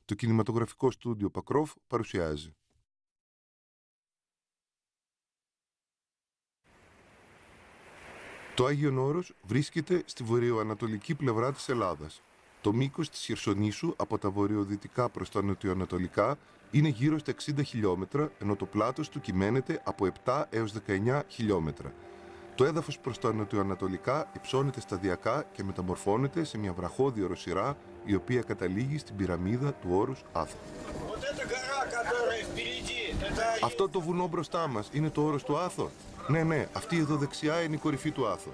Το κινηματογραφικό στούντιο Πακρόφ παρουσιάζει. Το Άγιον Όρος βρίσκεται στη βορειοανατολική πλευρά της Ελλάδας. Το μήκος της Χερσονήσου από τα βορειοδυτικά προς τα νοτιοανατολικά είναι γύρω στα 60 χιλιόμετρα, ενώ το πλάτος του κυμαίνεται από 7 έως 19 χιλιόμετρα. Το έδαφος προς τα νοτιοανατολικά υψώνεται σταδιακά και μεταμορφώνεται σε μια βραχώδη οροσειρά, η οποία καταλήγει στην πυραμίδα του όρους Άθο. Αυτό το βουνό μπροστά μας είναι το όρος του Άθο. Ναι, αυτή εδώ δεξιά είναι η κορυφή του Άθο.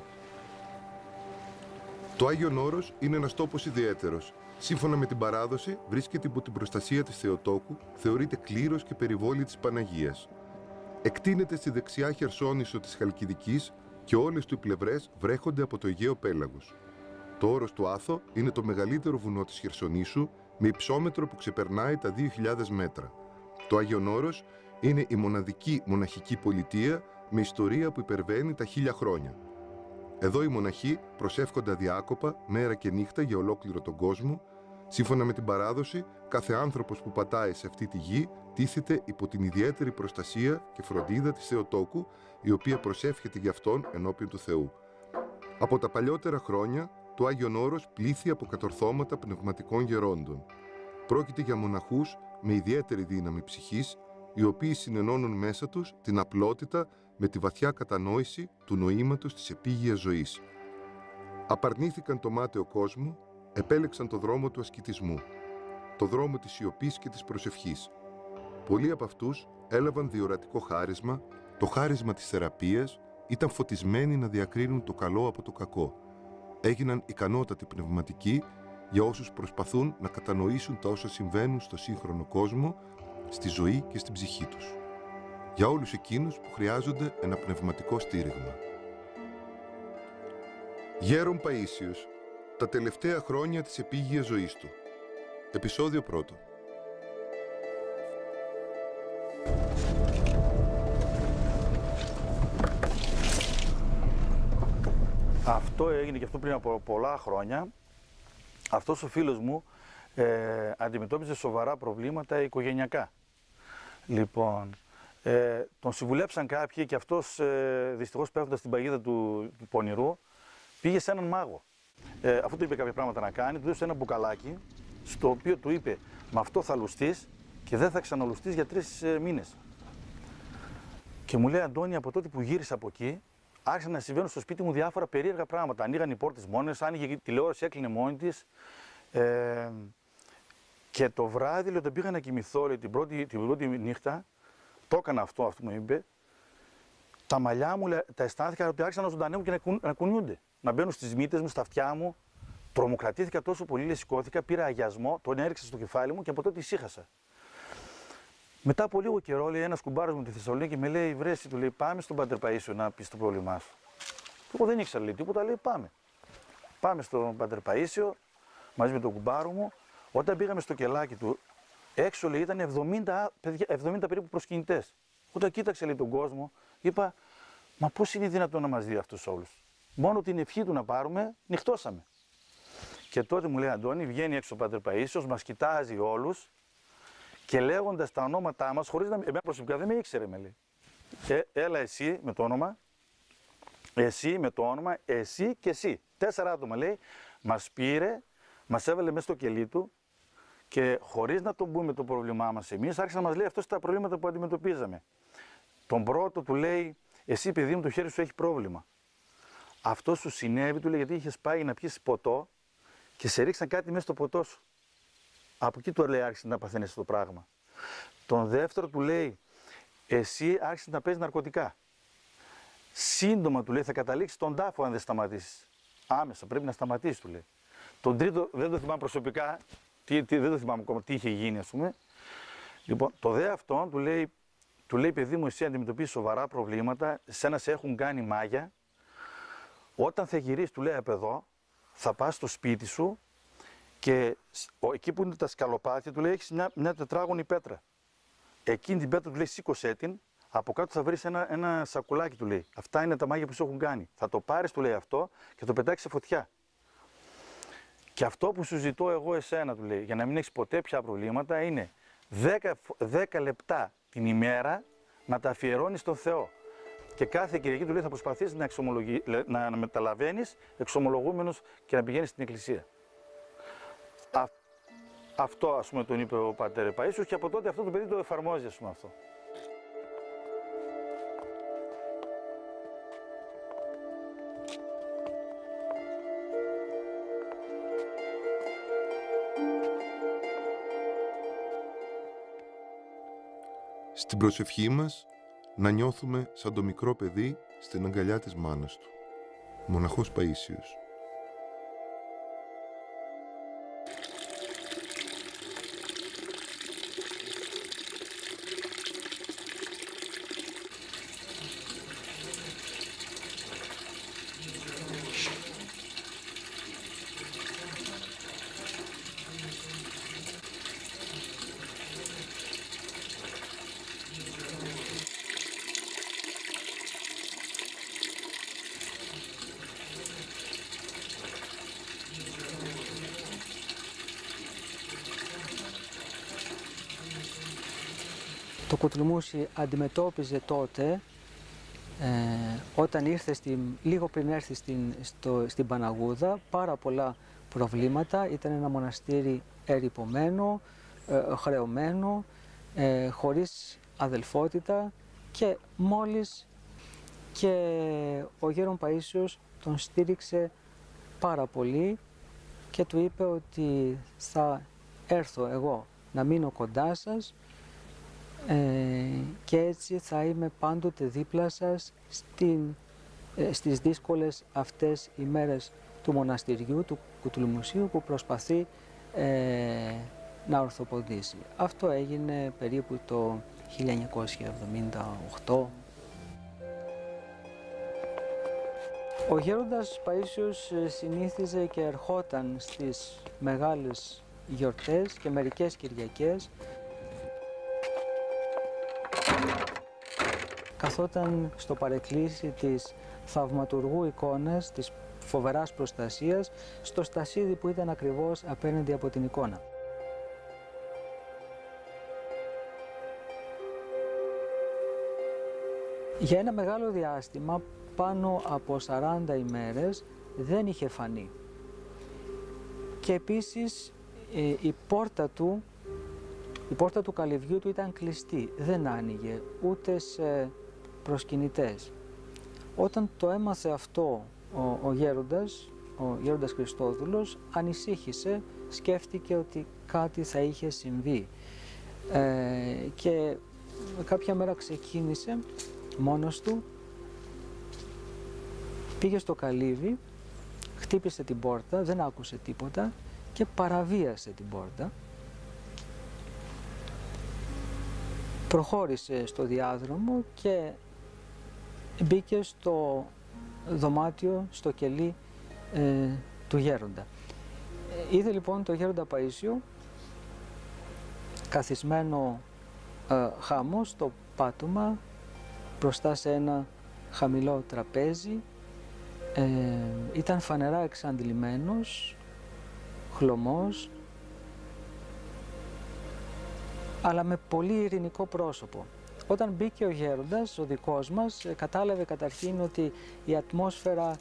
Το Άγιον Όρος είναι ένας τόπος ιδιαίτερος. Σύμφωνα με την παράδοση, βρίσκεται υπό την προστασία της Θεοτόκου, θεωρείται κλήρος και περιβόλη της Παναγίας. Εκτείνεται στη δεξιά Χερσόνησο της Χαλκιδικής και όλες του οι πλευρές βρέχονται από το Αιγαίο Πέλαγος. Το όρος του Άθο είναι το μεγαλύτερο βουνό της Χερσονήσου, με υψόμετρο που ξεπερνάει τα 2.000 μέτρα. Το Άγιον Όρος είναι η μοναδική μοναχική πολιτεία με ιστορία που υπερβαίνει τα 1000 χρόνια. Εδώ οι μοναχοί προσεύχονται αδιάκοπα μέρα και νύχτα για ολόκληρο τον κόσμο. Σύμφωνα με την παράδοση, κάθε άνθρωπος που πατάει σε αυτή τη γη τίθεται υπό την ιδιαίτερη προστασία και φροντίδα της Θεοτόκου, η οποία προσεύχεται για αυτόν ενώπιον του Θεού. Από τα παλιότερα χρόνια, το Άγιον Όρος πλήθη από κατορθώματα πνευματικών γερόντων. Πρόκειται για μοναχούς με ιδιαίτερη δύναμη ψυχής, οι οποίοι συνενώνουν μέσα τους την απλότητα με τη βαθιά κατανόηση του νοήματος της επίγειας ζωής. Απαρνήθηκαν το μάταιο κόσμο, επέλεξαν το δρόμο του ασκητισμού, το δρόμο της σιωπής και της προσευχής. Πολλοί από αυτούς έλαβαν διορατικό χάρισμα, το χάρισμα της θεραπείας, ήταν φωτισμένοι να διακρίνουν το καλό από το κακό. Έγιναν ικανότατοι πνευματικοί για όσους προσπαθούν να κατανοήσουν τα όσα συμβαίνουν στο σύγχρονο κόσμο, στη ζωή και στην ψυχή τους. Για όλους εκείνους που χρειάζονται ένα πνευματικό στήριγμα. Γέρον Παΐσιος, τα τελευταία χρόνια της επίγειας ζωής του. Επεισόδιο 1. Αυτό έγινε και αυτό πριν από πολλά χρόνια. Αυτός ο φίλος μου αντιμετώπιζε σοβαρά προβλήματα οικογενειακά. Λοιπόν, τον συμβουλέψαν κάποιοι και αυτός δυστυχώς πέφτοντας στην παγίδα του πονηρού πήγε σε έναν μάγο. Αφού του είπε κάποια πράγματα να κάνει, του έδωσε ένα μπουκαλάκι στο οποίο του είπε «Με αυτό θα λουστείς και δεν θα ξαναλουστείς για 3 μήνες». Και μου λέει «Αντώνη, από τότε που γύρισα από εκεί, άρχισαν να συμβαίνουν στο σπίτι μου διάφορα περίεργα πράγματα. Ανοίγαν οι πόρτες μόνες, άνοιγε η τηλεόραση, έκλεινε μόνη της. Και το βράδυ, λέει, όταν πήγα να κοιμηθώ, λέει, την πρώτη νύχτα, το έκανα αυτό μου είπε, τα μαλλιά μου, λέει, τα αισθάνθηκα ότι άρχισαν να ζωντανεύουν και να κουνιούνται. Να μπαίνουν στις μύτες μου, στα αυτιά μου. Τρομοκρατήθηκα τόσο πολύ, λέει, σηκώθηκα, πήρα αγιασμό, τον έριξα στο κεφάλι μου και από τότε ησύχασα. Μετά από λίγο καιρό, λέει, ένας κουμπάρος μου τη Θεσσαλονίκη με λέει: Βρέσει, του λέει, πάμε στον Πάτερ Παΐσιο να πεις το πρόβλημά σου. Εγώ δεν ήξερα, λέει, τίποτα, λέει, πάμε. Πάμε στον Πάτερ Παΐσιο μαζί με τον κουμπάρο μου. Όταν πήγαμε στο κελάκι του, έξω, λέει, ήταν 70 περίπου προσκυνητές. Όταν κοίταξε, λέει, τον κόσμο, είπα: Μα πώς είναι δυνατόν να μας δει αυτούς όλους? Μόνο την ευχή του να πάρουμε, νυχτώσαμε. Και τότε μου λέει: Αντώνη, βγαίνει έξω ο Πάτερ Παΐσιος, μας κοιτάζει όλους. Και λέγοντας τα ονόματά μας, χωρίς να. Εμένα προσωπικά δεν με ήξερε, με λέει. Έλα εσύ με το όνομα, εσύ με το όνομα, εσύ και εσύ. 4 άτομα, λέει, μας πήρε, μας έβαλε μέσα στο κελί του και χωρίς να τον πούμε το πρόβλημά μας εμείς, άρχισε να μας λέει αυτός τα προβλήματα που αντιμετωπίζαμε. Τον πρώτο του λέει: Εσύ, παιδί μου, το χέρι σου έχει πρόβλημα. Αυτό σου συνέβη, του λέει, γιατί είχες πάει να πιεις ποτό και σε ρίξαν κάτι μέσα στο ποτό σου. Από εκεί του λέει άρχισε να παθαίνεις αυτό το πράγμα. Τον δεύτερο του λέει: Εσύ άρχισες να παίζεις ναρκωτικά. Σύντομα, του λέει, θα καταλήξεις στον τάφο αν δεν σταματήσεις. Άμεσα πρέπει να σταματήσεις, του λέει. Τον τρίτο δεν το θυμάμαι προσωπικά, δεν το θυμάμαι ακόμα τι είχε γίνει, ας πούμε. Λοιπόν, το δε αυτόν του λέει, παιδί μου, εσύ αντιμετωπίζεις σοβαρά προβλήματα, σένα σε έχουν κάνει μάγια. Όταν θα γυρίσεις, του λέει, από εδώ, θα πας στο σπίτι σου. Και εκεί που είναι τα σκαλοπάτια, του λέει, έχεις μια τετράγωνη πέτρα. Εκείνη την πέτρα, του λέει, σήκωσέ την, από κάτω θα βρεις ένα σακουλάκι, του λέει. Αυτά είναι τα μάγια που σου έχουν κάνει. Θα το πάρεις, του λέει, αυτό και το πετάξεις σε φωτιά. Και αυτό που σου ζητώ εγώ εσένα, του λέει, για να μην έχεις ποτέ πια προβλήματα, είναι 10 λεπτά την ημέρα να τα αφιερώνεις στον Θεό. Και κάθε Κυριακή του λέει θα προσπαθείς να μεταλαβαίνεις εξομολογούμενος και να πηγαίνεις στην εκκλησία. Αυτό, ας πούμε, τον είπε ο πατέρ Παΐσιος και από τότε αυτό το παιδί το εφαρμόζει, ας πούμε, αυτό. Στην προσευχή μας να νιώθουμε σαν το μικρό παιδί στην αγκαλιά της μάνας του. Μοναχός Παΐσιος. Το Κουτλουμούσι αντιμετώπιζε τότε, όταν ήρθε λίγο πριν έρθει στην Παναγούδα, πάρα πολλά προβλήματα. Ήταν ένα μοναστήρι ερειπωμένο, χρεωμένο, χωρίς αδελφότητα και μόλις και ο Γέρον Παΐσιος τον στήριξε πάρα πολύ και του είπε ότι θα έρθω εγώ να μείνω κοντά σας και έτσι θα είμαι πάντοτε δίπλα σας στις δύσκολες αυτές ημέρες του μοναστηριού, του Κουτλουμουσίου που προσπαθεί να ορθοποδήσει. Αυτό έγινε περίπου το 1978. Ο Γέροντας Παΐσιος συνήθιζε και ερχόταν στις μεγάλες γιορτές και μερικές Κυριακές. Καθόταν στο παρεκκλήσι της θαυματουργού εικόνας, της φοβεράς προστασίας, στο στασίδι που ήταν ακριβώς απέναντι από την εικόνα. Για ένα μεγάλο διάστημα, πάνω από 40 ημέρες, δεν είχε φανεί. Και επίσης η πόρτα του καλυβιού του ήταν κλειστή, δεν άνοιγε ούτε σε προσκυνητές. Όταν το έμαθε αυτό ο Γέροντας Χριστόδουλος, ανησύχησε, σκέφτηκε ότι κάτι θα είχε συμβεί και κάποια μέρα ξεκίνησε μόνος του, πήγε στο καλύβι, χτύπησε την πόρτα, δεν άκουσε τίποτα και παραβίασε την πόρτα. Προχώρησε στο διάδρομο και μπήκε στο δωμάτιο, στο κελί του Γέροντα. Είδε λοιπόν το Γέροντα Παΐσιο καθισμένο χάμω στο πάτωμα μπροστά σε ένα χαμηλό τραπέζι. Ήταν φανερά εξαντλημένος, χλωμός, αλλά με πολύ ειρηνικό πρόσωπο. Όταν μπήκε ο Γέροντας, ο δικός μας, κατάλαβε καταρχήν ότι η ατμόσφαιρα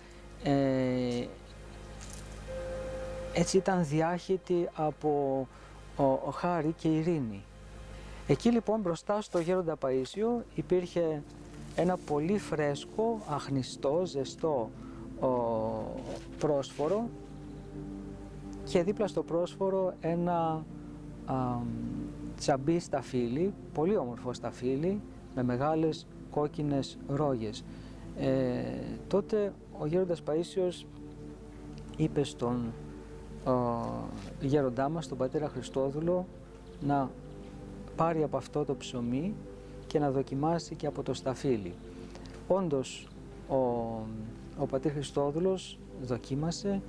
έτσι ήταν διάχυτη από χάρη και ειρήνη. Εκεί λοιπόν μπροστά στο Γέροντα Παΐσιο υπήρχε ένα πολύ φρέσκο, αχνιστό, ζεστό πρόσφορο και δίπλα στο πρόσφορο ένα τσαμπί σταφύλι, πολύ όμορφο σταφύλι, με μεγάλες κόκκινες ρόγες. Τότε ο Γέροντας Παΐσιος είπε στον γέροντά μας, τον πατέρα Χριστόδουλο, να πάρει από αυτό το ψωμί και να δοκιμάσει και από το σταφύλι. Όντως, ο πατήρ Χριστόδουλος δοκίμασε,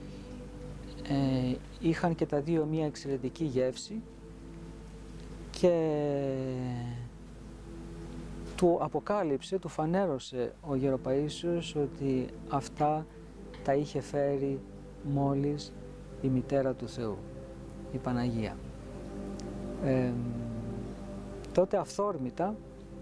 είχαν και τα δύο μία εξαιρετική γεύση και του αποκάλυψε, του φανέρωσε ο Γεροπαΐσιος ότι αυτά τα είχε φέρει μόλις η μητέρα του Θεού, η Παναγία. Τότε αυθόρμητα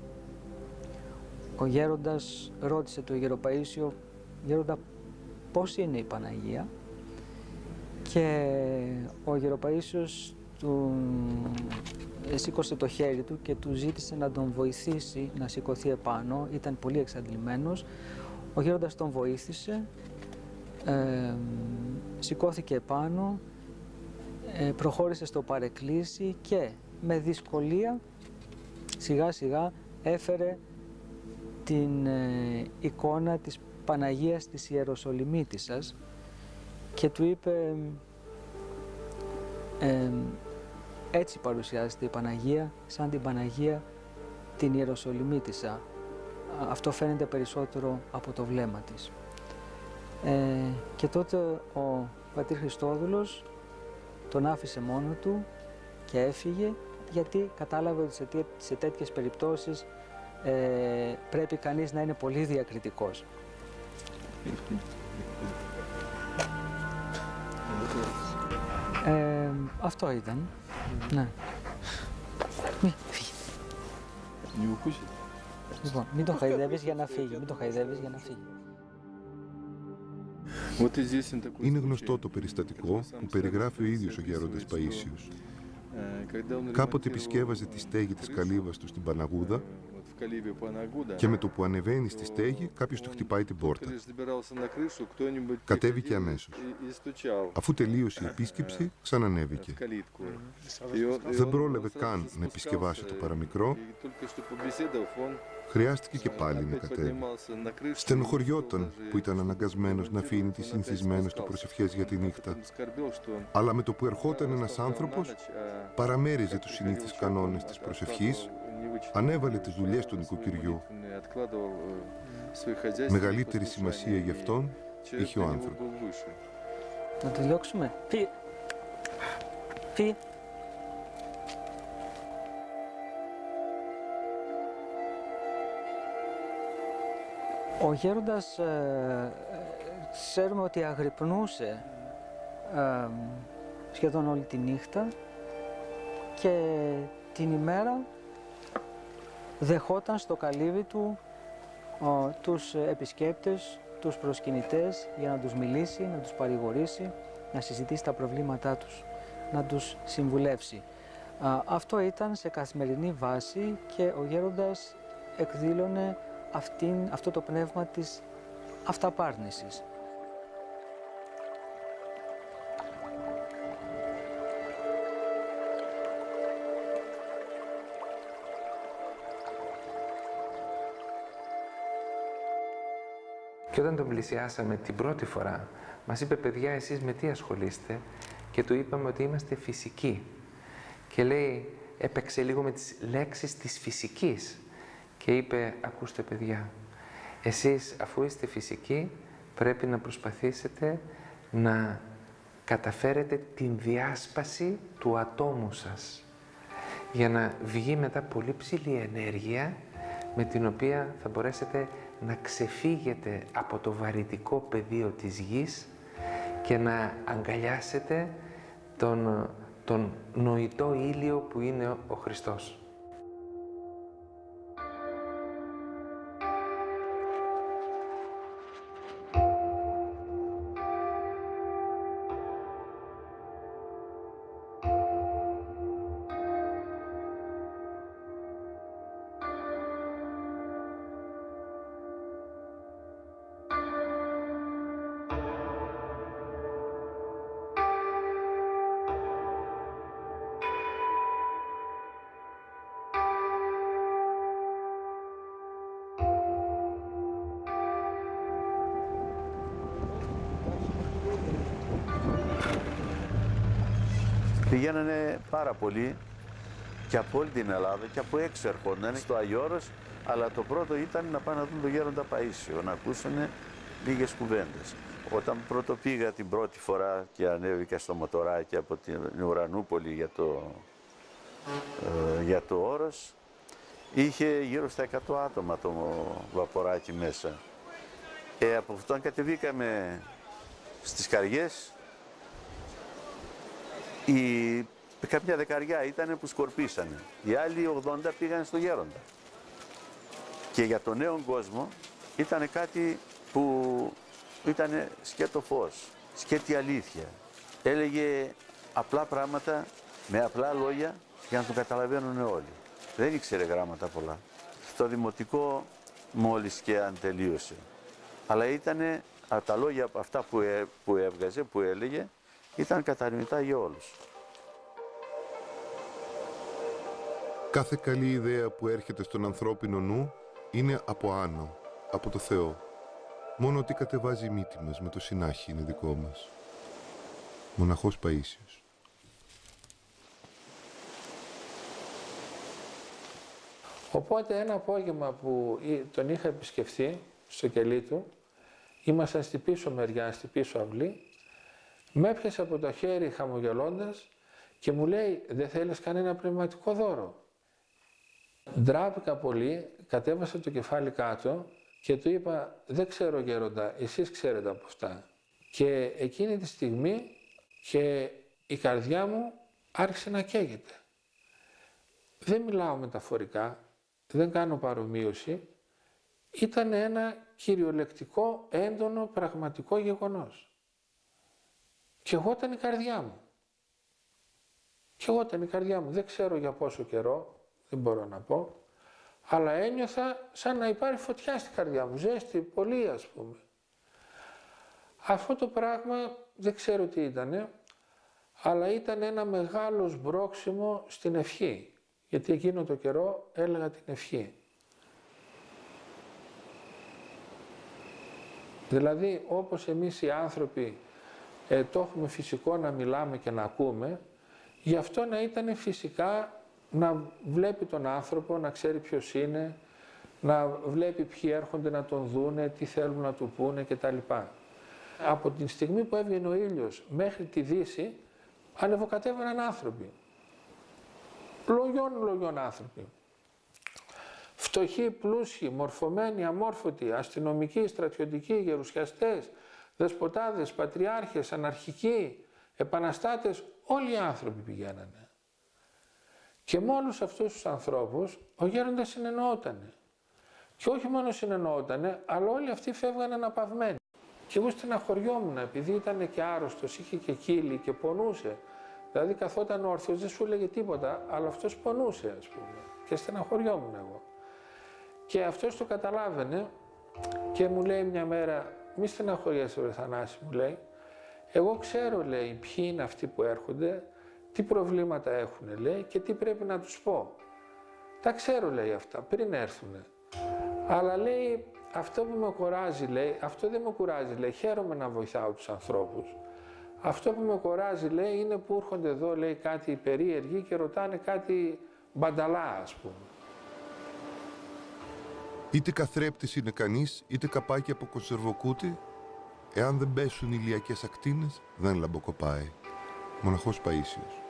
ο γέροντας ρώτησε τον Γεροπαΐσιο, «Γέροντα, πώς είναι η Παναγία?» Και ο Γεροπαΐσιος του σήκωσε το χέρι του και του ζήτησε να τον βοηθήσει να σηκωθεί επάνω. Ήταν πολύ εξαντλημένος. Ο γέροντας τον βοήθησε, σηκώθηκε επάνω, προχώρησε στο παρεκκλήσι και με δυσκολία σιγά σιγά έφερε την εικόνα της Παναγίας της Ιεροσολυμίτισσας και του είπε έτσι παρουσιάζεται η Παναγία, σαν την Παναγία την Ιεροσολυμίτισσα. Αυτό φαίνεται περισσότερο από το βλέμμα της. Και τότε ο πατήρ Χριστόδουλος τον άφησε μόνο του και έφυγε, γιατί κατάλαβε ότι σε τέτοιες περιπτώσεις πρέπει κανείς να είναι πολύ διακριτικός. Αυτό ήταν. Ναι. Μη φύγει. Λοιπόν, μην τον χαϊδεύεις για να φύγει. Μην τον χαϊδεύεις για να φύγει. Είναι γνωστό το περιστατικό που περιγράφει ο ίδιος ο γέροντας Παΐσιος. Κάποτε επισκέβαζε τη στέγη της καλύβας του στην Παναγούδα και με το που ανεβαίνει στη στέγη κάποιος του χτυπάει την πόρτα. Κατέβηκε αμέσως. Αφού τελείωσε η επίσκεψη, ξανανέβηκε. Δεν πρόλαβε καν να επισκευάσει το παραμικρό. Χρειάστηκε και πάλι να κατέβει. Στενοχωριόταν που ήταν αναγκασμένος να αφήνει τις συνηθισμένες του προσευχές για τη νύχτα. Αλλά με το που ερχόταν ένας άνθρωπος, παραμέριζε τους συνήθεις κανόνες της προσευχής, ανέβαλε τις δουλειές του νοικοκυριού. Μεγαλύτερη σημασία για αυτόν είχε ο άνθρωπος. Να το διώξουμε. Φύγε. Φύγε. Ο γέροντας ξέρουμε ότι αγρυπνούσε σχεδόν όλη τη νύχτα και την ημέρα δεχόταν στο καλύβι του τους επισκέπτες, τους προσκυνητές για να τους μιλήσει, να τους παρηγορήσει, να συζητήσει τα προβλήματά τους, να τους συμβουλεύσει. Αυτό ήταν σε καθημερινή βάση και ο γέροντας εκδήλωνε αυτό το πνεύμα της αυταπάρνησης. Και όταν τον πλησιάσαμε την πρώτη φορά, μας είπε, παιδιά, εσείς με τι ασχολείστε? Και του είπαμε ότι είμαστε φυσικοί. Και λέει, έπαιξε λίγο με τις λέξεις της φυσικής. Και είπε, ακούστε παιδιά, εσείς αφού είστε φυσικοί, πρέπει να προσπαθήσετε να καταφέρετε την διάσπαση του ατόμου σας, για να βγει μετά πολύ ψηλή ενέργεια, με την οποία θα μπορέσετε να ξεφύγετε από το βαρυτικό πεδίο της γης και να αγκαλιάσετε τον νοητό ήλιο που είναι ο Χριστός. Πηγαίνανε πάρα πολλοί και από όλη την Ελλάδα και από έξω ερχόντανε στο Άγιο Όρος, αλλά το πρώτο ήταν να πάνε να δουν τον γέροντα Παΐσιο, να ακούσουν λίγες κουβέντες. Όταν πρώτο πήγα την πρώτη φορά και ανέβηκα στο μοτοράκι από την Ουρανούπολη για το Όρος, είχε γύρω στα 100 άτομα το βαποράκι μέσα. Από αυτόν κατεβήκαμε στις Καριές Κάποια δεκαριά ήταν που σκορπίσανε. Οι άλλοι 80 πήγαν στο Γέροντα. Και για τον νέο κόσμο ήταν κάτι που ήταν σκέτο φως, σκέτη αλήθεια. Έλεγε απλά πράγματα με απλά λόγια για να το καταλαβαίνουν όλοι. Δεν ήξερε γράμματα πολλά. Στο δημοτικό μόλις και αν τελείωσε. Αλλά ήταν τα λόγια αυτά που έβγαζε, που έλεγε, ήταν κατανοητά για όλους. Κάθε καλή ιδέα που έρχεται στον ανθρώπινο νου είναι από άνω, από το Θεό. Μόνο ότι κατεβάζει η μύτη μας με το συνάχη είναι δικό μας. Μοναχός Παΐσιος. Οπότε ένα απόγευμα που τον είχα επισκεφθεί στο κελί του, ήμασταν στη πίσω μεριά, στη πίσω αυλή, με έπιασε από το χέρι χαμογελώντας και μου λέει «Δεν θέλεις κανένα πνευματικό δώρο?» Ντράπηκα πολύ, κατέβασα το κεφάλι κάτω και του είπα «Δεν ξέρω γέροντα, εσείς ξέρετε από αυτά». Και εκείνη τη στιγμή και η καρδιά μου άρχισε να καίγεται. Δεν μιλάω μεταφορικά, δεν κάνω παρομοίωση. Ήταν ένα κυριολεκτικό, έντονο, πραγματικό γεγονός. Και εγώ ήταν η καρδιά μου. Και εγώ ήταν η καρδιά μου. Δεν ξέρω για πόσο καιρό, δεν μπορώ να πω, αλλά ένιωθα σαν να υπάρχει φωτιά στην καρδιά μου, ζέστη, πολύ ας πούμε. Αυτό το πράγμα δεν ξέρω τι ήτανε, αλλά ήταν ένα μεγάλο σμπρόξιμο στην ευχή, γιατί εκείνο το καιρό έλεγα την ευχή. Δηλαδή, όπως εμείς οι άνθρωποι το έχουμε φυσικό να μιλάμε και να ακούμε, γι' αυτό να ήταν φυσικά να βλέπει τον άνθρωπο, να ξέρει ποιος είναι, να βλέπει ποιοι έρχονται να τον δούνε, τι θέλουν να του πούνε κτλ. Από την στιγμή που έβγαινε ο ήλιος μέχρι τη δύση, ανεβοκατέβαιναν άνθρωποι. Λογιών άνθρωποι. Φτωχοί, πλούσιοι, μορφωμένοι, αμόρφωτοι, αστυνομικοί, στρατιωτικοί, γερουσιαστές, δεσποτάδες, πατριάρχες, αναρχικοί, επαναστάτες, όλοι οι άνθρωποι πηγαίνανε. Και με όλους αυτούς τους ανθρώπους ο γέροντας συνεννοότανε. Και όχι μόνο συνεννοότανε, αλλά όλοι αυτοί φεύγανε αναπαυμένοι. Και εγώ στεναχωριόμουν, επειδή ήταν και άρρωστος, είχε και κύλι και πονούσε. Δηλαδή καθόταν όρθιος, δεν σου έλεγε τίποτα, αλλά αυτός πονούσε, ας πούμε. Και στεναχωριόμουν εγώ. Και αυτός το καταλάβαινε και μου λέει μια μέρα, μη στεναχωριέσαι βρε Θανάση, μου λέει. Εγώ ξέρω, λέει, ποιοι είναι αυτοί που έρχονται, τι προβλήματα έχουν, λέει, και τι πρέπει να τους πω. Τα ξέρω, λέει, αυτά, πριν έρθουνε. Αλλά, λέει, αυτό που με κουράζει, λέει, αυτό δεν με κουράζει, λέει, χαίρομαι να βοηθάω τους ανθρώπους. Αυτό που με κουράζει, λέει, είναι που έρχονται εδώ, λέει, κάτι περίεργοι και ρωτάνε κάτι μπανταλά, ας πούμε. Είτε καθρέπτης είναι κανείς, είτε καπάκι από κονσερβοκούτι, εάν δεν πέσουν ηλιακές ακτίνες, δεν λαμποκοπάει. Μοναχός Παΐσιος.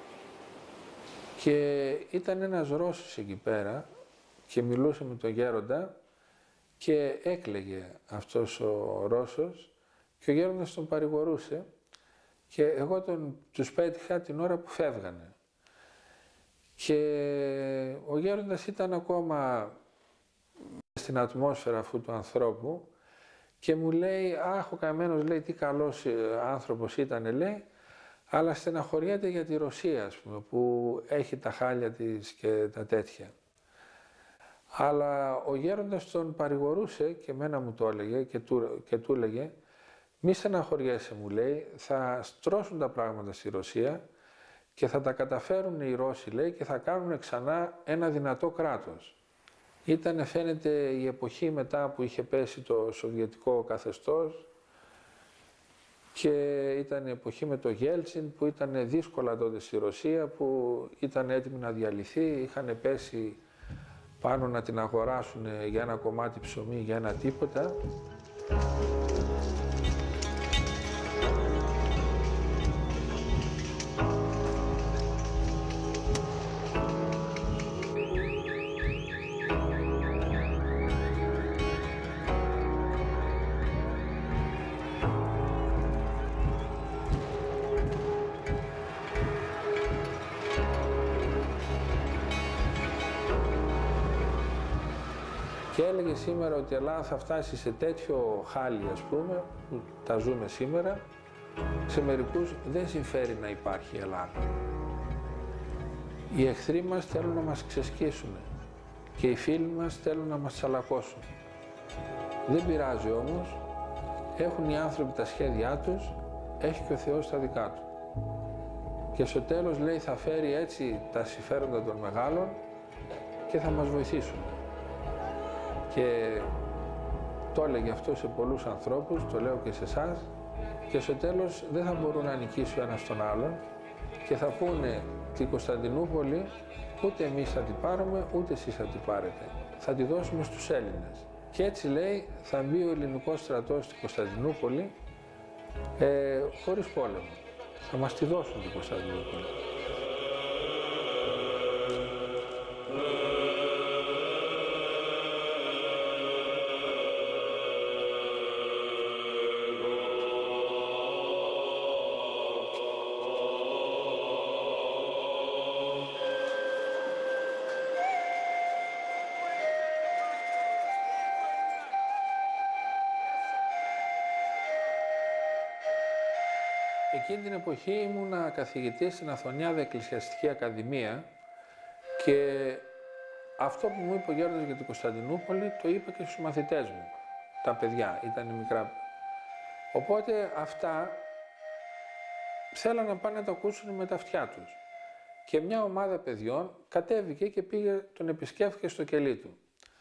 Και ήταν ένας Ρώσος εκεί πέρα και μιλούσε με τον γέροντα και έκλαιγε αυτός ο Ρώσος και ο γέροντας τον παρηγορούσε και εγώ τους πέτυχα την ώρα που φεύγανε. Και ο γέροντας ήταν ακόμα στην ατμόσφαιρα αυτού του ανθρώπου και μου λέει, αχ, ο καημένος, λέει, τι καλός άνθρωπος ήταν, λέει, αλλά στεναχωριέται για τη Ρωσία, ας πούμε, που έχει τα χάλια της και τα τέτοια. Αλλά ο γέροντας τον παρηγορούσε και εμένα μου το έλεγε και του έλεγε, μη στεναχωριέσαι, μου λέει, θα στρώσουν τα πράγματα στη Ρωσία και θα τα καταφέρουν οι Ρώσοι, λέει, και θα κάνουν ξανά ένα δυνατό κράτος. Ήτανε, φαίνεται, η εποχή μετά που είχε πέσει το σοβιετικό καθεστώς και ήταν η εποχή με το Γέλτσιν που ήταν δύσκολα τότε στη Ρωσία, που ήταν έτοιμη να διαλυθεί, είχαν πέσει πάνω να την αγοράσουν για ένα κομμάτι ψωμί, για ένα τίποτα. Και έλεγε σήμερα ότι η Ελλάδα θα φτάσει σε τέτοιο χάλι, ας πούμε, που τα ζούμε σήμερα. Σε μερικούς δεν συμφέρει να υπάρχει η Ελλάδα. Οι εχθροί μας θέλουν να μας ξεσκίσουν και οι φίλοι μας θέλουν να μας τσαλακώσουν. Δεν πειράζει όμως, έχουν οι άνθρωποι τα σχέδιά τους, έχει και ο Θεός τα δικά του. Και στο τέλος λέει θα φέρει έτσι τα συμφέροντα των μεγάλων και θα μας βοηθήσουν. Και το έλεγε αυτό σε πολλούς ανθρώπους, το λέω και σε εσάς, και στο τέλος δεν θα μπορούν να νικήσει ο ένας τον άλλον και θα πούνε την Κωνσταντινούπολη ούτε εμείς θα την πάρουμε, ούτε εσείς θα την πάρετε. Θα τη δώσουμε στους Έλληνες. Και έτσι λέει θα μπει ο ελληνικός στρατός στην Κωνσταντινούπολη χωρίς πόλεμο. Θα μας τη δώσουν την Κωνσταντινούπολη. Εκείνη την εποχή ήμουνα καθηγητής στην Αθωνιάδα Εκκλησιαστική Ακαδημία και αυτό που μου είπε ο Γέροντας για την Κωνσταντινούπολη το είπα και στους μαθητές μου. Τα παιδιά ήταν μικρά. Οπότε αυτά θέλαν να πάνε να το ακούσουν με τα αυτιά τους. Και μια ομάδα παιδιών κατέβηκε και πήγε, τον επισκέφθηκε στο κελί του.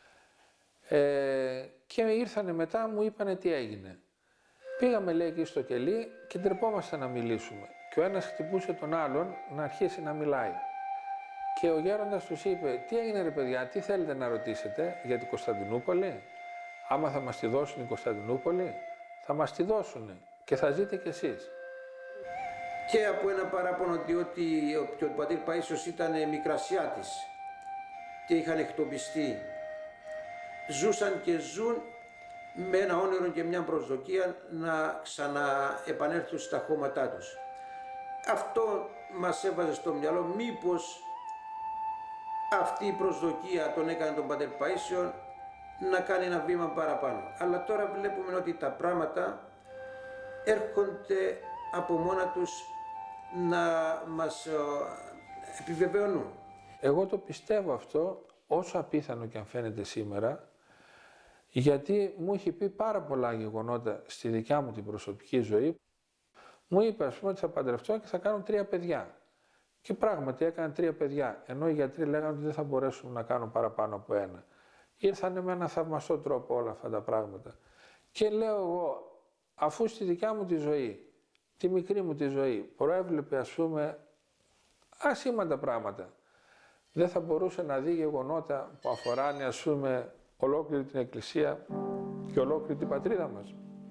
Και ήρθανε μετά, μου είπανε τι έγινε. Πήγαμε, λέει, εκεί στο κελί και ντρεπόμασταν να μιλήσουμε. Και ο ένας χτυπούσε τον άλλον να αρχίσει να μιλάει. Και ο γέροντας τους είπε, τι έγινε ρε παιδιά, τι θέλετε να ρωτήσετε για την Κωνσταντινούπολη. Άμα θα μας τη δώσουν την Κωνσταντινούπολη, θα μας τη δώσουν και θα ζείτε κι εσείς. Και από ένα παράπονο ότι ο πατήρ Παΐσιος ήταν Μικρασιάτης και είχαν εκτοπιστεί. Ζούσαν και ζουν με ένα όνειρο και μια προσδοκία να ξαναεπανέλθουν στα χώματά τους. Αυτό μας έβαζε στο μυαλό, μήπως αυτή η προσδοκία τον έκανε τον πατέρ Παΐσιο να κάνει ένα βήμα παραπάνω. Αλλά τώρα βλέπουμε ότι τα πράγματα έρχονται από μόνα τους να μας επιβεβαιώνουν. Εγώ το πιστεύω αυτό, όσο απίθανο και αν φαίνεται σήμερα, γιατί μου είχε πει πάρα πολλά γεγονότα στη δικιά μου την προσωπική ζωή. Μου είπε, ας πούμε, ότι θα παντρευτώ και θα κάνω 3 παιδιά. Και πράγματι έκανα 3 παιδιά, ενώ οι γιατροί λέγανε ότι δεν θα μπορέσουν να κάνουν παραπάνω από 1. Ήρθανε με ένα θαυμαστό τρόπο όλα αυτά τα πράγματα. Και λέω εγώ, αφού στη δικιά μου τη ζωή, τη μικρή μου τη ζωή, προέβλεπε, ας πούμε, ασήμαντα πράγματα, δεν θα μπορούσε να δει γεγονότα που αφοράνε, ας πούμε, ολόκληρη την Εκκλησία και ολόκληρη την πατρίδα μας.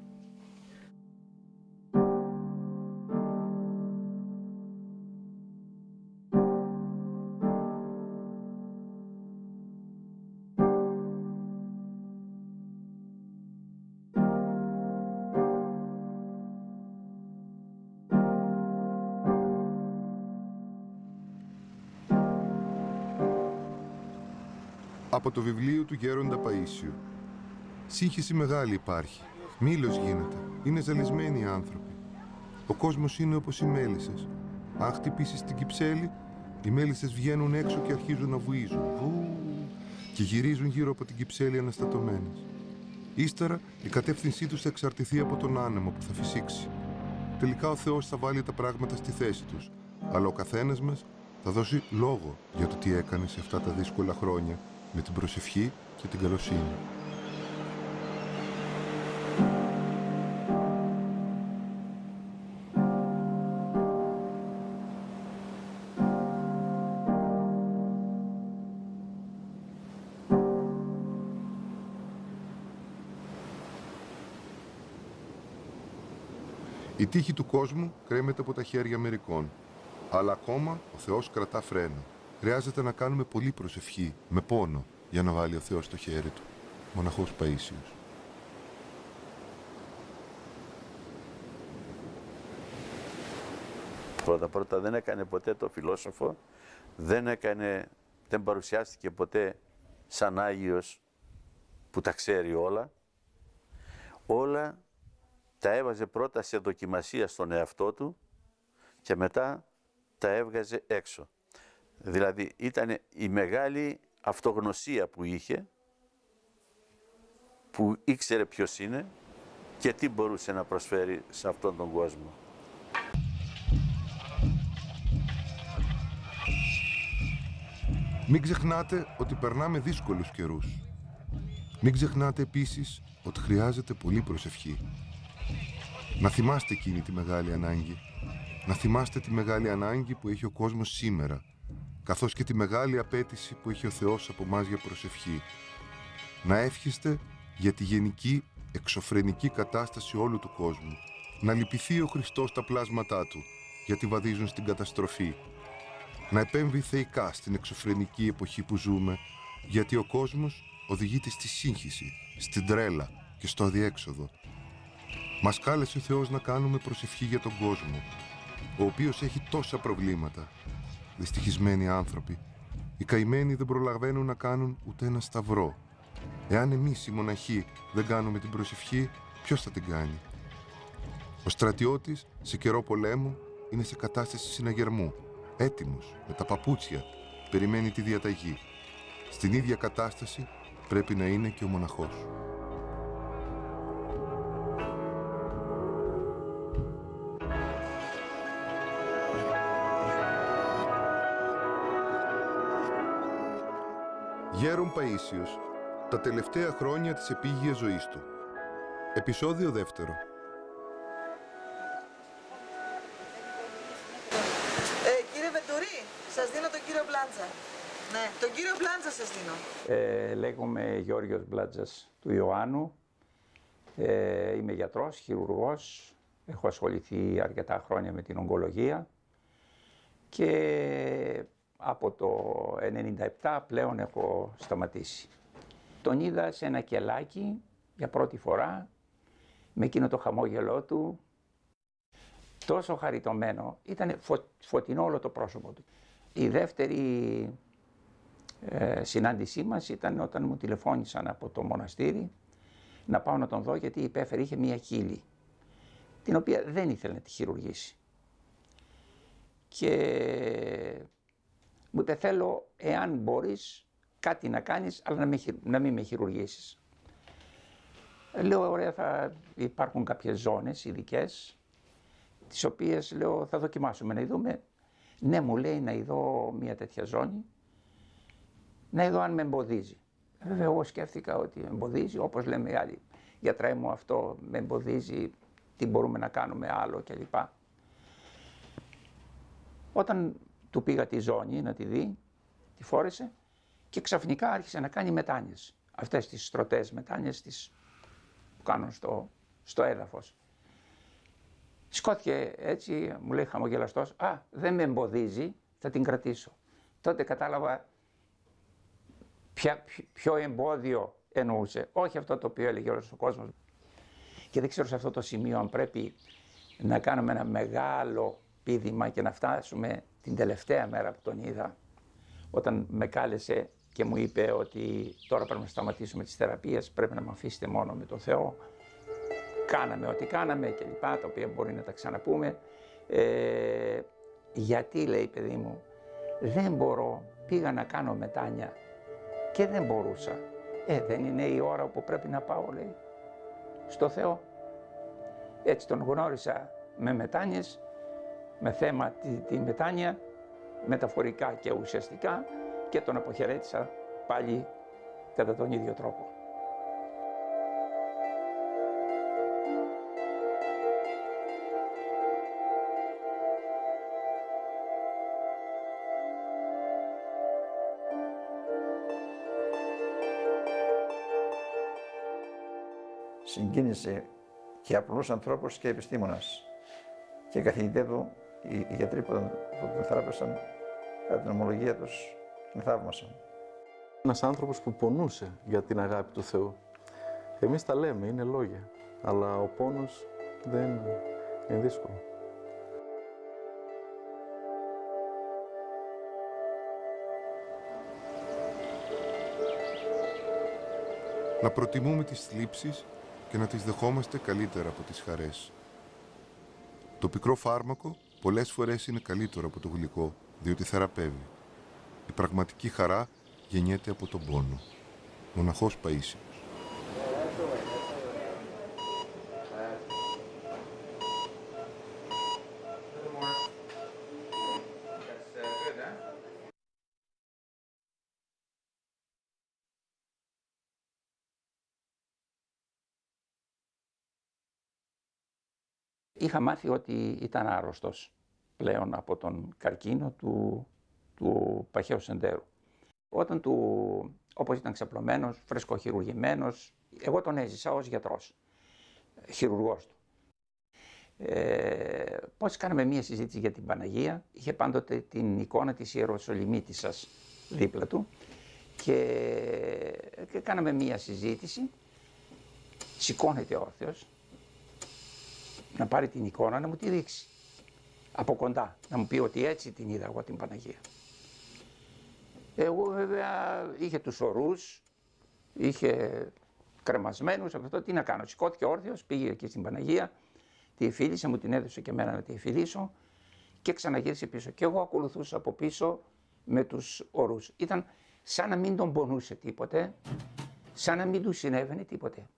Από το βιβλίο του Γέροντα Παΐσιου. Σύγχυση μεγάλη υπάρχει. Μήλος γίνεται. Είναι ζαλισμένοι οι άνθρωποι. Ο κόσμος είναι όπως οι μέλισσες. Αν χτυπήσεις την Κυψέλη, οι μέλισσες βγαίνουν έξω και αρχίζουν να βουίζουν. Και γυρίζουν γύρω από την Κυψέλη αναστατωμένες. Ύστερα, η κατεύθυνσή τους θα εξαρτηθεί από τον άνεμο που θα φυσήξει. Τελικά ο Θεός θα βάλει τα πράγματα στη θέση τους. Αλλά ο καθένας μας θα δώσει λόγο για το τι έκανε σε αυτά τα δύσκολα χρόνια, με την προσευχή και την καλοσύνη. Η τύχη του κόσμου κρέμεται από τα χέρια μερικών, αλλά ακόμα ο Θεός κρατά φρένο. Χρειάζεται να κάνουμε πολύ προσευχή, με πόνο, για να βάλει ο Θεός το χέρι του. Μοναχός Παΐσιος. Πρώτα δεν έκανε ποτέ το φιλόσοφο, δεν παρουσιάστηκε ποτέ σαν Άγιος, που τα ξέρει όλα, όλα τα έβαζε πρώτα σε δοκιμασία στον εαυτό του και μετά τα έβγαζε έξω. Δηλαδή ήταν η μεγάλη αυτογνωσία που είχε, που ήξερε ποιος είναι και τι μπορούσε να προσφέρει σε αυτόν τον κόσμο. Μην ξεχνάτε ότι περνάμε δύσκολους καιρούς. Μην ξεχνάτε επίσης ότι χρειάζεται πολύ προσευχή. Να θυμάστε εκείνη τη μεγάλη ανάγκη. Να θυμάστε τη μεγάλη ανάγκη που έχει ο κόσμος σήμερα, καθώς και τη μεγάλη απέτηση που έχει ο Θεός από εμάς για προσευχή. Να εύχεστε για τη γενική εξωφρενική κατάσταση όλου του κόσμου. Να λυπηθεί ο Χριστός τα πλάσματά του, γιατί βαδίζουν στην καταστροφή. Να επέμβει θεϊκά στην εξωφρενική εποχή που ζούμε, γιατί ο κόσμος οδηγείται στη σύγχυση, στην τρέλα και στο αδιέξοδο. Μας κάλεσε ο Θεός να κάνουμε προσευχή για τον κόσμο, ο οποίος έχει τόσα προβλήματα. Δυστυχισμένοι άνθρωποι, οι καημένοι δεν προλαβαίνουν να κάνουν ούτε ένα σταυρό. Εάν εμείς οι μοναχοί δεν κάνουμε την προσευχή, ποιος θα την κάνει? Ο στρατιώτης σε καιρό πολέμου είναι σε κατάσταση συναγερμού, έτοιμος, με τα παπούτσια, περιμένει τη διαταγή. Στην ίδια κατάσταση πρέπει να είναι και ο μοναχός. Γέρον Παΐσιος, τα τελευταία χρόνια της επίγειας ζωής του. Επεισόδιο δεύτερο. Κύριε Βεντουρί, σας δίνω τον κύριο Μπλάντζα. Ναι, τον κύριο Μπλάντζα σας δίνω. Λέγομαι Γιώργος Μπλάντζας του Ιωάννου. Είμαι γιατρός, χειρουργός. Έχω ασχοληθεί αρκετά χρόνια με την ογκολογία. Και από το 1997 πλέον έχω σταματήσει. Τον είδα σε ένα κελάκι για πρώτη φορά, με εκείνο το χαμόγελό του, τόσο χαριτωμένο, ήταν φωτεινό όλο το πρόσωπο του. Η δεύτερη συνάντησή μας ήταν όταν μου τηλεφώνησαν από το μοναστήρι να πάω να τον δω, γιατί υπέφερε, είχε μία χείλη, την οποία δεν ήθελε να τη χειρουργήσει. Και μου είπε, θέλω, εάν μπορείς, κάτι να κάνεις, αλλά να μην με χειρουργήσεις. Λέω, ωραία, θα υπάρχουν κάποιες ζώνες ειδικές, τις οποίες, λέω, θα δοκιμάσουμε να δούμε. Ναι, μου λέει, να ειδώ μια τέτοια ζώνη, να ειδώ αν με εμποδίζει. Βέβαια, εγώ σκέφτηκα ότι με εμποδίζει, όπως λέμε οι άλλοι. Γιατρέ μου, αυτό με εμποδίζει, τι μπορούμε να κάνουμε άλλο κλπ. Όταν του πήγα τη ζώνη να τη δει, τη φόρεσε και ξαφνικά άρχισε να κάνει μετάνοιες. Αυτές τις στρωτές μετάνοιες που κάνουν στο έδαφος. Σκόθηκε έτσι, μου λέει χαμογελαστός, «Α, δεν με εμποδίζει, θα την κρατήσω». Τότε κατάλαβα ποιο εμπόδιο εννοούσε. Όχι αυτό το οποίο έλεγε όλος ο κόσμος. Και δεν ξέρω σε αυτό το σημείο αν πρέπει να κάνουμε ένα μεγάλο πήδημα και να φτάσουμε την τελευταία μέρα που τον είδα, όταν με κάλεσε και μου είπε ότι τώρα πρέπει να σταματήσουμε τις θεραπείες, πρέπει να με αφήσετε μόνο με το Θεό. Κάναμε ό,τι κάναμε και λοιπά, τα οποία μπορεί να τα ξαναπούμε. Γιατί, λέει, παιδί μου, δεν μπορώ, πήγα να κάνω μετάνια και δεν μπορούσα. Δεν είναι η ώρα που πρέπει να πάω, λέει, στο Θεό. Έτσι τον γνώρισα με μετάνιες, με θέμα τη μετάνοια, μεταφορικά και ουσιαστικά, και τον αποχαιρέτησα πάλι κατά τον ίδιο τρόπο. Συγκίνησε και απλούς ανθρώπους και επιστήμονας. Και οι καθηγητές του, οι γιατροί που τον θεράπευσαν κατά την ομολογία τους, τον θαύμασαν. Ένας άνθρωπος που πονούσε για την αγάπη του Θεού. Εμείς τα λέμε, είναι λόγια, αλλά ο πόνος δεν είναι δύσκολο. να προτιμούμε τις θλίψεις και να τις δεχόμαστε καλύτερα από τις χαρές. Το πικρό φάρμακο πολλές φορές είναι καλύτερο από το γλυκό, διότι θεραπεύει. Η πραγματική χαρά γεννιέται από τον πόνο. Μοναχός Παΐσιος. Είχα μάθει ότι ήταν άρρωστος πλέον από τον καρκίνο του παχαίου σεντέρου. Όταν όπως ήταν ξαπλωμένος, φρεσκοχειρουργημένος, εγώ τον έζησα ως γιατρός, χειρουργός του. Πώς κάναμε μία συζήτηση για την Παναγία, είχε πάντοτε την εικόνα της Ιεροσολυμίτισσας δίπλα του και κάναμε μία συζήτηση, σηκώνεται όρθιος, να πάρει την εικόνα να μου τη δείξει από κοντά, να μου πει ότι έτσι την είδα εγώ την Παναγία. Εγώ βέβαια είχε τους ορούς, είχε κρεμασμένους, αυτό τι να κάνω. Σηκώθηκε όρθιος, πήγε εκεί στην Παναγία, τη φίλησε, μου την έδωσε και εμένα να τη φιλήσω και ξαναγύρισε πίσω. Και εγώ ακολουθούσα από πίσω με τους ορούς. Ήταν σαν να μην τον πονούσε τίποτε, σαν να μην του συνέβαινε τίποτε.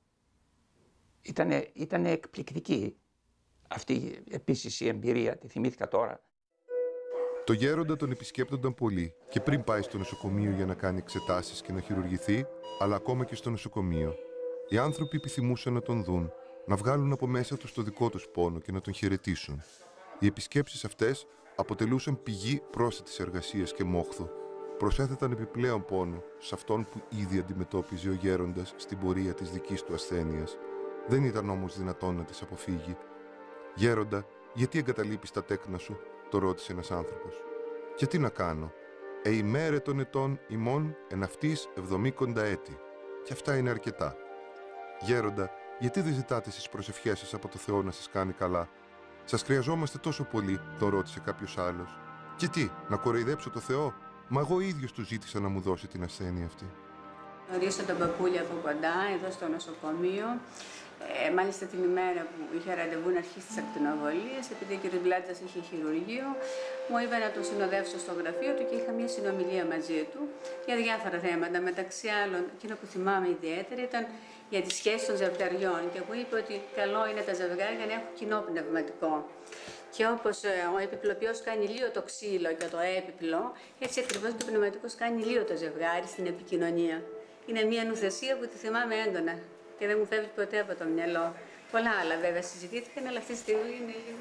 Ήτανε εκπληκτική αυτή επίσης η εμπειρία, τη θυμήθηκα τώρα. Το γέροντα τον επισκέπτονταν πολύ και πριν πάει στο νοσοκομείο για να κάνει εξετάσεις και να χειρουργηθεί, αλλά ακόμα και στο νοσοκομείο. Οι άνθρωποι επιθυμούσαν να τον δουν, να βγάλουν από μέσα τους το δικό τους πόνο και να τον χαιρετήσουν. Οι επισκέψεις αυτές αποτελούσαν πηγή πρόσθετης εργασίας και μόχθου. Προσέθεταν επιπλέον πόνο σε αυτόν που ήδη αντιμετώπιζε ο γέροντας στην πορεία της δικής του ασθένειας. Δεν ήταν όμως δυνατόν να τις αποφύγει. «Γέροντα, γιατί εγκαταλείπεις τα τέκνα σου?» το ρώτησε ένας άνθρωπος. «Και τι να κάνω? Εημέρε των ετών ημών εν αυτής 70 έτη. Και αυτά είναι αρκετά. Γέροντα, γιατί δεν ζητάτε στις προσευχές σας από το Θεό να σας κάνει καλά? Σας χρειαζόμαστε τόσο πολύ», τον ρώτησε κάποιος άλλος. «Και τι, να κοροϊδέψω το Θεό? Μα εγώ ίδιος του ζήτησα να μου δώσει την ασθένεια αυτή». Γνωρίσω τον παππούλη από κοντά, εδώ στο νοσοκομείο. Μάλιστα την ημέρα που είχε ραντεβού να αρχίσει τις ακτινοβολίες, επειδή ο κ. Μπλάντζας είχε χειρουργείο, μου είπε να τον συνοδεύσω στο γραφείο του και είχα μια συνομιλία μαζί του για διάφορα θέματα. Μεταξύ άλλων, εκείνο που θυμάμαι ιδιαίτερα ήταν για τις σχέσεις των ζευγαριών και μου είπε ότι καλό είναι τα ζευγάρια να έχουν κοινό πνευματικό. Και όπως ο επιπλοποιός κάνει λίγο το ξύλο και το έπιπλο, έτσι ακριβώς το πνευματικός κάνει λίγο το ζευγάρι στην επικοινωνία. Είναι μια νουθεσία που τη θυμάμαι έντονα και δεν μου φεύγει ποτέ από το μυαλό. Πολλά άλλα βέβαια συζητήθηκαν, αλλά αυτή τη στιγμή είναι λίγο.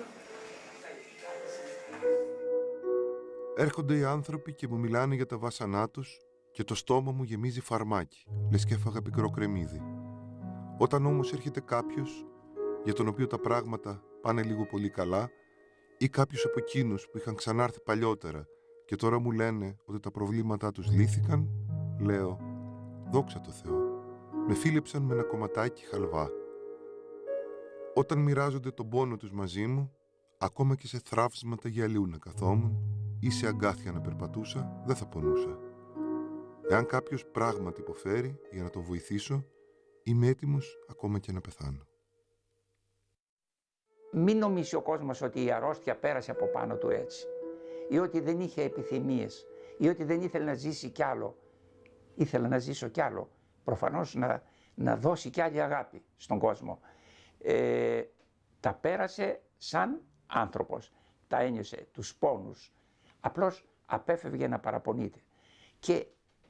Έρχονται οι άνθρωποι και μου μιλάνε για τα βάσανά τους και το στόμα μου γεμίζει φαρμάκι, λες και έφαγα πικρό κρεμμύδι. Όταν όμως έρχεται κάποιος για τον οποίο τα πράγματα πάνε λίγο πολύ καλά ή κάποιος από εκείνους που είχαν ξανάρθει παλιότερα και τώρα μου λένε ότι τα προβλήματά τους λύθηκαν, λέω «Δόξα τω Θεώ». Με φίλεψαν με ένα κομματάκι χαλβά. Όταν μοιράζονται τον πόνο τους μαζί μου, ακόμα και σε θραύσματα γυαλιού να καθόμουν ή σε αγκάθια να περπατούσα, δεν θα πονούσα. Εάν κάποιος πράγματι υποφέρει για να τον βοηθήσω, είμαι έτοιμος ακόμα και να πεθάνω. Μην νομίσει ο κόσμος ότι η αρρώστια πέρασε από πάνω του έτσι, ή ότι δεν είχε επιθυμίες, ή ότι δεν ήθελε να ζήσει κι άλλο. Ήθελε να ζήσω κι άλλο. Προφανώς να δώσει κι άλλη αγάπη στον κόσμο. Τα πέρασε σαν άνθρωπος. Τα ένιωσε, τους πόνους. Απλώς απέφευγε να παραπονείται. Και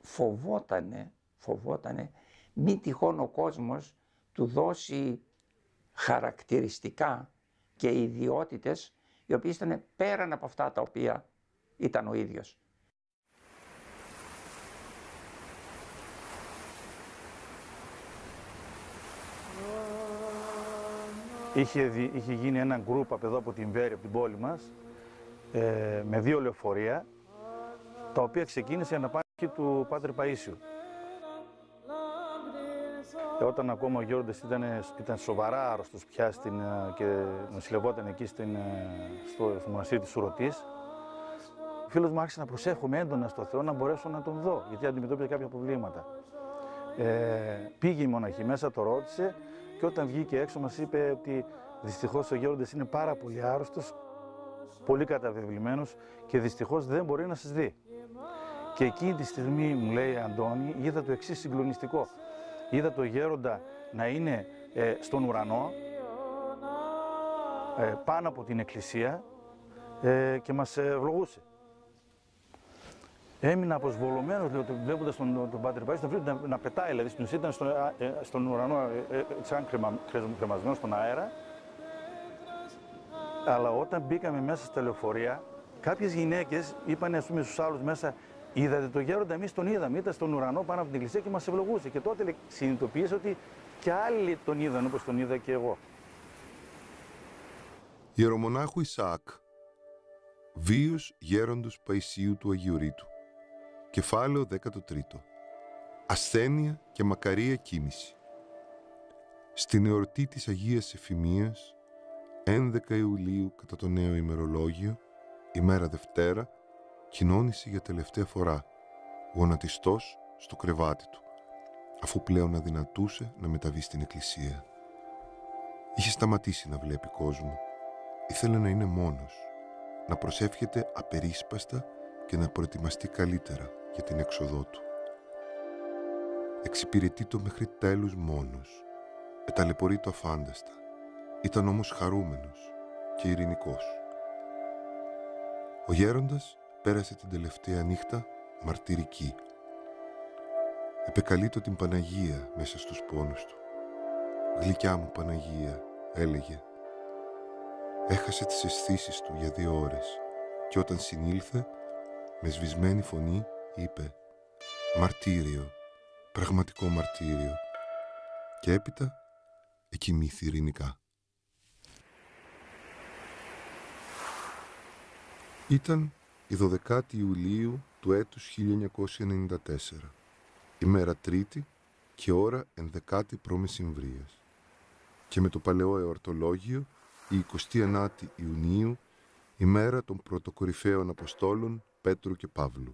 φοβότανε μη τυχόν ο κόσμος του δώσει χαρακτηριστικά και ιδιότητες οι οποίες ήταν πέραν από αυτά τα οποία ήταν ο ίδιος. Είχε γίνει ένα γκρουπ από εδώ από την Βέρη, από την πόλη μας, με 2 λεωφορεία, τα οποία ξεκίνησε η αναπάρκη του Πάτερ Παΐσιου. Όταν ακόμα ο Γέροντας ήταν σοβαρά άρρωστος πια και νοσηλευόταν εκεί στο μοναστήρι της Σουρωτής, ο φίλος μου άρχισε να προσέχομαι έντονα στο Θεό να μπορέσω να τον δω, γιατί αντιμετώπιζε κάποια προβλήματα. Πήγε η μοναχή μέσα, το ρώτησε και όταν βγήκε έξω μας είπε ότι δυστυχώς ο γέροντας είναι πάρα πολύ άρρωστος, πολύ καταβεβλημένος και δυστυχώς δεν μπορεί να σας δει. Και εκείνη τη στιγμή μου λέει, Αντώνη, είδα το εξής συγκλονιστικό. Είδα το γέροντα να είναι στον ουρανό, πάνω από την εκκλησία και μας ευλογούσε. Έμεινα αποσβολωμένος, βλέποντας τον Πάτερ Παΐσιο να πετάει, δηλαδή στην ουσία ήταν στον ουρανό, σαν κρεμασμένο στον αέρα. Αλλά όταν μπήκαμε μέσα στα λεωφορεία, κάποιες γυναίκες είπαν, ας πούμε, στους άλλους μέσα, είδατε το γέροντα, εμείς τον είδαμε, ήταν στον ουρανό πάνω από την εκκλησία και μας ευλογούσε. Και τότε συνειδητοποίησα ότι και άλλοι τον είδαν όπως τον είδα και εγώ. Ιερομονάχου Ισαάκ, βίος γέροντος Παϊσίου του Αγιορείτου. Κεφάλαιο 13. Ασθένεια και μακαρία κοίμηση. Στην εορτή της Αγίας Εφημίας, 11 Ιουλίου κατά το νέο ημερολόγιο, ημέρα Δευτέρα, κοινώνησε για τελευταία φορά, γονατιστός στο κρεβάτι του, αφού πλέον αδυνατούσε να μεταβεί στην εκκλησία. Είχε σταματήσει να βλέπει κόσμο. Ήθελε να είναι μόνος, να προσεύχεται απερίσπαστα και να προετοιμαστεί καλύτερα για την έξοδό του. Εξυπηρετεί το μέχρι τέλους μόνος. Εταλαιπωρεί το αφάνταστα. Ήταν όμως χαρούμενος και ειρηνικός. Ο γέροντας πέρασε την τελευταία νύχτα μαρτυρική. Επεκαλείτο την Παναγία μέσα στους πόνους του. «Γλυκιά μου Παναγία», έλεγε. Έχασε τις αισθήσεις του για 2 ώρες και όταν συνήλθε, με σβησμένη φωνή είπε «Μαρτύριο, πραγματικό μαρτύριο» και έπειτα εκοιμήθη ειρηνικά. Ήταν η 12η Ιουλίου του έτους 1994, ημέρα Τρίτη και ώρα 11η προμεσημβρίας. Και με το παλαιό εορτολόγιο, η 29η Ιουνίου, ημέρα των πρωτοκορυφαίων Αποστόλων Πέτρου και Παύλου.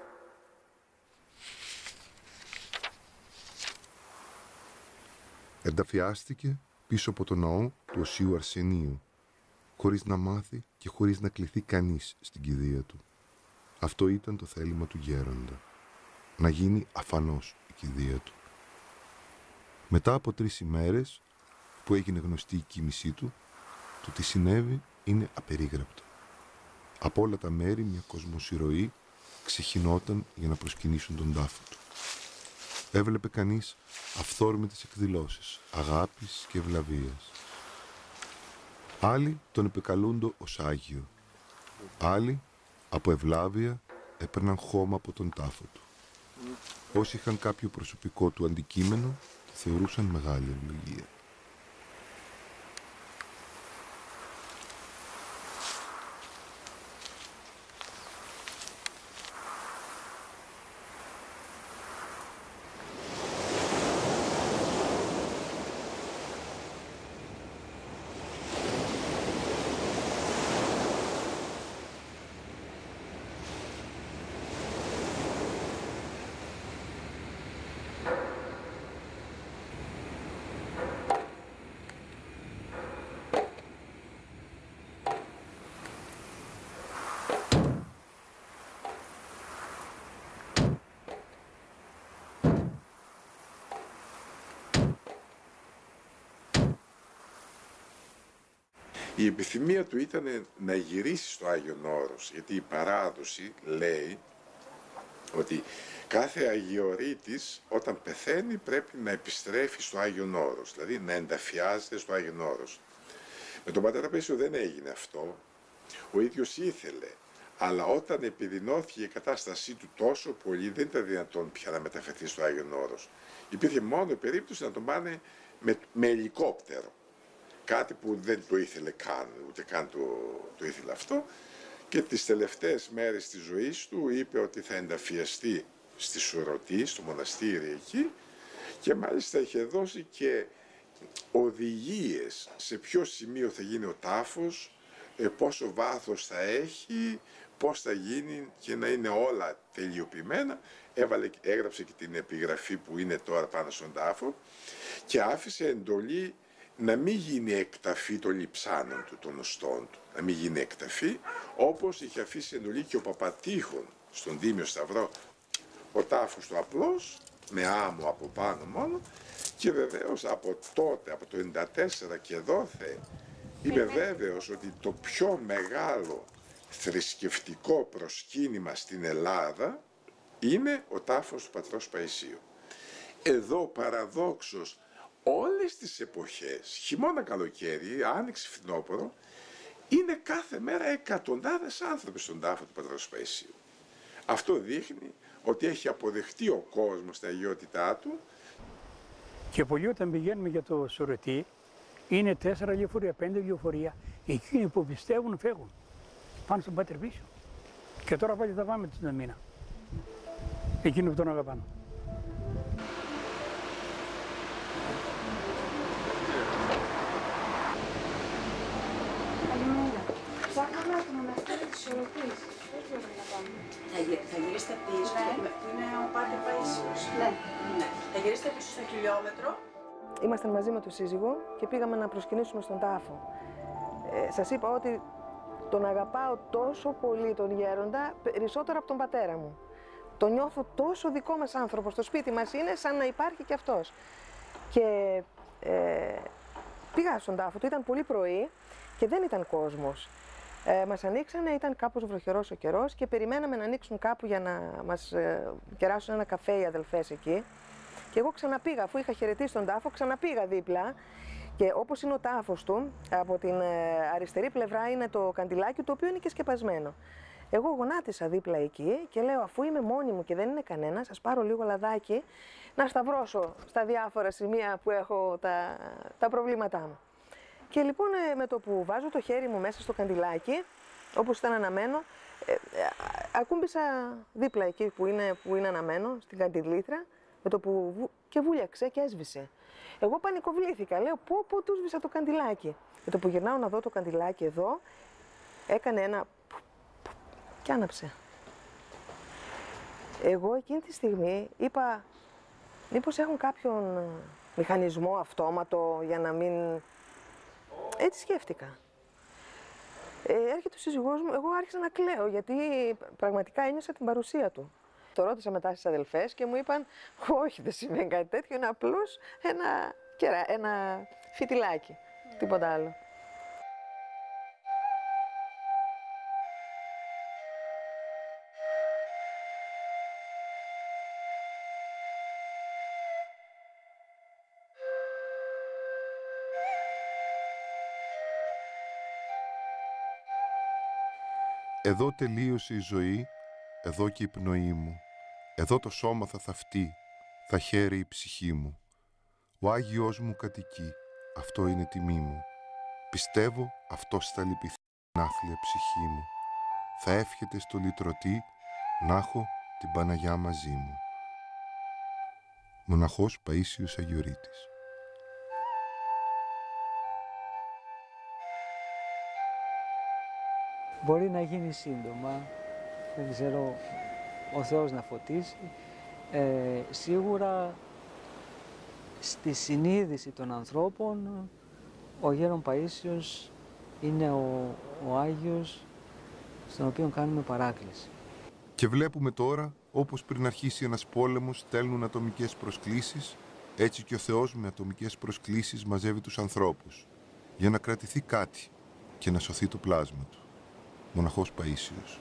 Ενταφιάστηκε πίσω από το ναό του Οσίου Αρσενίου, χωρίς να μάθει και χωρίς να κληθεί κανείς στην κηδεία του. Αυτό ήταν το θέλημα του γέροντα, να γίνει αφανώς η κηδεία του. Μετά από 3 ημέρες που έγινε γνωστή η κοίμησή του, το τι συνέβη είναι απερίγραπτο. Από όλα τα μέρη μια κοσμοσυρωή ξεχυνόταν για να προσκυνήσουν τον τάφο του. Έβλεπε κανείς αυθόρμητες εκδηλώσεις αγάπης και ευλαβίας. Άλλοι τον επεκαλούντο ως Άγιο. Άλλοι από ευλάβεια έπαιρναν χώμα από τον τάφο του. Όσοι είχαν κάποιο προσωπικό του αντικείμενο, το θεωρούσαν μεγάλη ευλογία. Η επιθυμία του ήταν να γυρίσει στο Άγιον Όρος, γιατί η παράδοση λέει ότι κάθε Αγιορείτης όταν πεθαίνει πρέπει να επιστρέφει στο Άγιον Όρος, δηλαδή να ενταφιάζεται στο Άγιον Όρος. Με τον πατέρα Παΐσιο δεν έγινε αυτό, ο ίδιος ήθελε, αλλά όταν επιδεινώθηκε η κατάστασή του τόσο πολύ δεν ήταν δυνατόν πια να μεταφερθεί στο Άγιον Όρος. Υπήρχε μόνο η περίπτωση να τον πάνε με ελικόπτερο. Κάτι που δεν το ήθελε καν, ούτε καν το ήθελε αυτό. Και τις τελευταίες μέρες της ζωής του είπε ότι θα ενταφιαστεί στη Σουρωτή, στο μοναστήρι εκεί, και μάλιστα είχε δώσει και οδηγίες σε ποιο σημείο θα γίνει ο τάφος, πόσο βάθος θα έχει, πώς θα γίνει και να είναι όλα τελειοποιημένα, έγραψε και την επιγραφή που είναι τώρα πάνω στον τάφο και άφησε εντολή να μην γίνει εκταφή των λειψάνων του, των οστών του, να μην γίνει εκταφή, όπως είχε αφήσει εντολή και ο Παπατήχων στον Τίμιο Σταυρό, ο τάφος του απλός, με άμμο από πάνω μόνο, και βεβαίως από τότε, από το 1994 και δόθε, είμαι βέβαιος ότι το πιο μεγάλο θρησκευτικό προσκύνημα στην Ελλάδα είναι ο τάφος του πατρός Παϊσίου. Εδώ παραδόξως όλες τις εποχές, χειμώνα, καλοκαίρι, άνοιξη, φθινόπωρο, είναι κάθε μέρα εκατοντάδες άνθρωποι στον τάφο του πατρός Παϊσίου. Αυτό δείχνει ότι έχει αποδεχτεί ο κόσμος τα αγιότητά του. Και πολλοί όταν πηγαίνουμε για το Σωρετή, είναι 4 λεωφορεία, 5 λεωφορεία. Εκείνοι που πιστεύουν φεύγουν. Πάνε στον Πάτερ πίσω. Και τώρα πάλι θα πάμε την μήνα. Εκείνοι που τον αγαπάνε. Καλημέρα. Ψάχναμε το μοναστήρι της Σωρετής. Θα γυρίσετε πίσω, που είναι ο Πάτερ Παϊσίος. Ναι. Θα γυρίσετε πίσω στο χιλιόμετρο. Ήμασταν μαζί με τον σύζυγο και πήγαμε να προσκυνήσουμε στον τάφο. Σας είπα ότι τον αγαπάω τόσο πολύ τον γέροντα, περισσότερο από τον πατέρα μου. Τον νιώθω τόσο δικό μας άνθρωπο, στο σπίτι μας είναι σαν να υπάρχει και αυτός. Και πήγα στον τάφο του, ήταν πολύ πρωί και δεν ήταν κόσμος. Μας ανοίξανε, ήταν κάπως βροχερός ο καιρός και περιμέναμε να ανοίξουν κάπου για να μας κεράσουν ένα καφέ οι αδελφές εκεί. Και εγώ ξαναπήγα, αφού είχα χαιρετήσει τον τάφο, ξαναπήγα δίπλα. Και όπως είναι ο τάφος του, από την αριστερή πλευρά είναι το καντιλάκι, το οποίο είναι και σκεπασμένο. Εγώ γονάτισα δίπλα εκεί και λέω, αφού είμαι μόνη μου και δεν είναι κανένα, σας πάρω λίγο λαδάκι να σταυρώσω στα διάφορα σημεία που έχω τα προβλήματά μου. Και λοιπόν με το που βάζω το χέρι μου μέσα στο καντιλάκι, όπως ήταν αναμένο, ακούμπησα δίπλα εκεί που είναι αναμένο, στην καντιλήθρα, με το που και βούλιαξε και έσβησε. Εγώ πανικοβλήθηκα, λέω πω του σβήσα το καντιλάκι. Με το που γυρνάω να δω το καντιλάκι εδώ, έκανε ένα και άναψε. Εγώ εκείνη τη στιγμή είπα, μήπως έχουν κάποιον μηχανισμό αυτόματο για να μην... Έτσι σκέφτηκα. Έρχεται ο σύζυγός μου, εγώ άρχισα να κλαίω γιατί πραγματικά ένιωσα την παρουσία του. Το ρώτησα μετά στις αδελφές και μου είπαν, όχι, δεν συμβαίνει κάτι τέτοιο, είναι απλώς ένα φιτιλάκι, τίποτα άλλο. Εδώ τελείωσε η ζωή, εδώ και η πνοή μου. Εδώ το σώμα θα θαυτεί, θα χαίρει η ψυχή μου. Ο Άγιος μου κατοικεί, αυτό είναι τιμή μου. Πιστεύω αυτός θα λυπηθεί την άθλια ψυχή μου. Θα εύχεται στο λυτρωτή να έχω την Παναγιά μαζί μου. Μοναχός Παΐσιος Αγιορείτης. Μπορεί να γίνει σύντομα, δεν ξέρω, ο Θεός να φωτίσει. Σίγουρα στη συνείδηση των ανθρώπων ο Γέρον Παΐσιος είναι ο Άγιος στον οποίο κάνουμε παράκληση. Και βλέπουμε τώρα, όπως πριν αρχίσει ένας πόλεμος στέλνουν ατομικές προσκλήσεις, έτσι και ο Θεός με ατομικές προσκλήσεις μαζεύει τους ανθρώπους για να κρατηθεί κάτι και να σωθεί το πλάσμα του. Μοναχός Παΐσιος.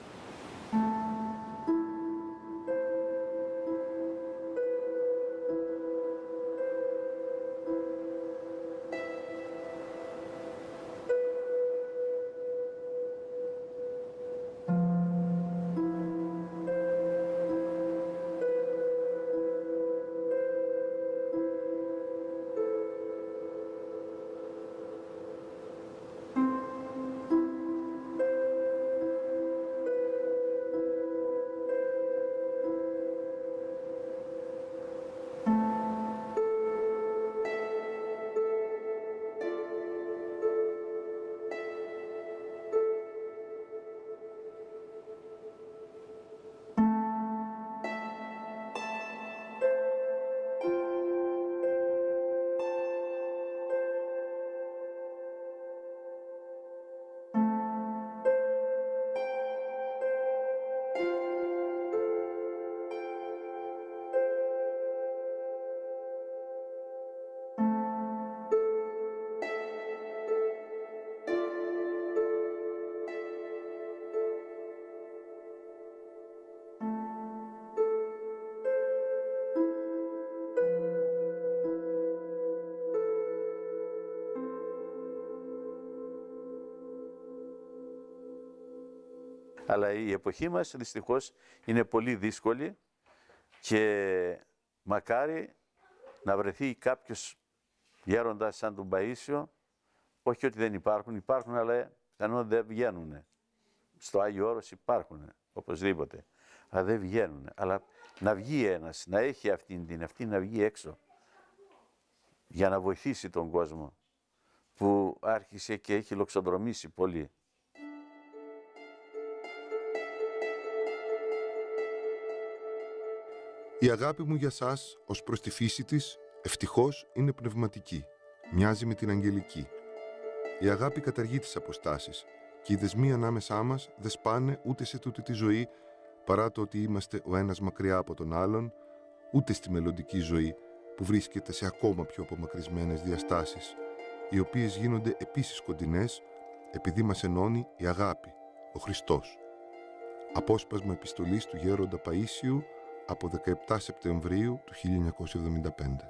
Αλλά η εποχή μας δυστυχώς είναι πολύ δύσκολη και μακάρι να βρεθεί κάποιος γέροντας σαν τον Παΐσιο, όχι ότι δεν υπάρχουν, υπάρχουν, αλλά πιθανόν δεν βγαίνουν. Στο Άγιο Όρος υπάρχουν, οπωσδήποτε, αλλά δεν βγαίνουν. Αλλά να βγει ένας, να έχει αυτή να βγει έξω, για να βοηθήσει τον κόσμο που άρχισε και έχει λοξοδρομήσει πολύ. Η αγάπη μου για σας, ως προς τη φύση της, ευτυχώς είναι πνευματική. Μοιάζει με την αγγελική. Η αγάπη καταργεί τις αποστάσεις και οι δεσμοί ανάμεσά μας δεν σπάνε ούτε σε τούτη τη ζωή, παρά το ότι είμαστε ο ένας μακριά από τον άλλον, ούτε στη μελλοντική ζωή που βρίσκεται σε ακόμα πιο απομακρυσμένες διαστάσεις, οι οποίες γίνονται επίσης κοντινές επειδή μας ενώνει η αγάπη, ο Χριστός. Απόσπασμα επιστολής του Γέροντα Παΐσιου από 17 Σεπτεμβρίου του 1975.